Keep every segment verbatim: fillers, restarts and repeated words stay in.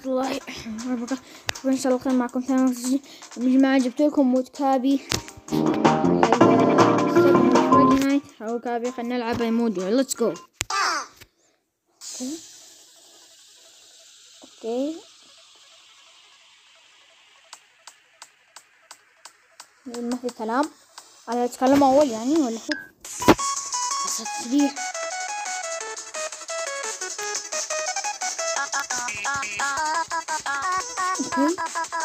الله وبركاته. ان شاء الله خير معكم ثاني يا جماعه. جبت لكم مود كابي نايت او كابي. خلينا نلعب مودي. ليتس جو. اوكي ما في كلام. انا اتكلم اول يعني ولا هو بس سريع. اوكي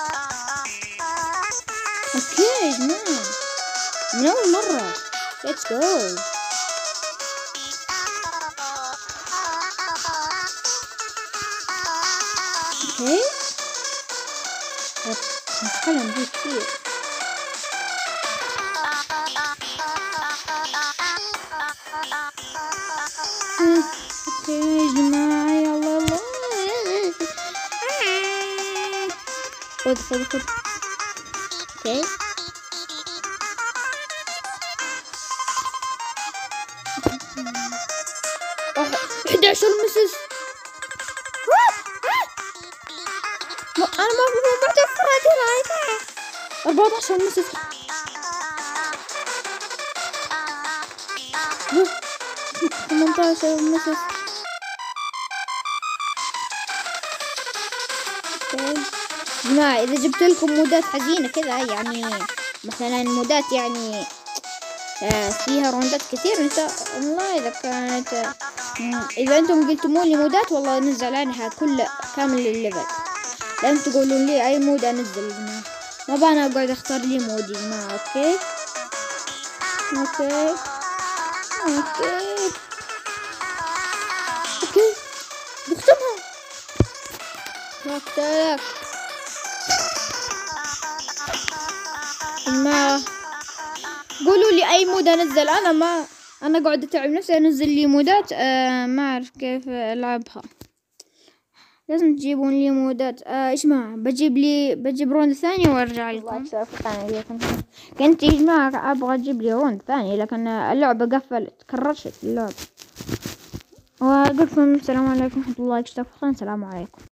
اوكي يا جماعة من اول مرة. ليتس جو. اوكي نتكلم فيه كتير. اوكي يا جماعة يلا يلا. خذ خذ خذ. اوكي احد عشر مسز. انا ما ما بعرف هذه أربعة عشر مسز. ثمانية عشر مسز. اوكي جماعة اذا جبت لكم مودات حزينة كذا يعني مثلا مودات يعني فيها روندات كثير ان شاء الله. اذا كانت اذا انتم قلتموا لي مودات والله انزل عنها كل كامل الليفل. لازم تقولون لي اي مود انزل يا جماعة. ما بنا اقعد اختار لي مود يا جماعة. اوكي اوكي اوكي اوكي بختمها. وقتك ما قولوا لي اي مود انزل. انا ما انا قاعد اتعب نفسي انزل لي مودات آه ما اعرف كيف العبها. لازم تجيبون لي مودات. آه ايش ما بجيب لي بجيب روند ثاني وارجع لكم. كنت يا جماعة ابغى اجيب لي روند ثاني لكن اللعبة قفلت كرشت اللعبة. واقول لكم السلام عليكم ورحمة الله وبركاته. السلام عليكم.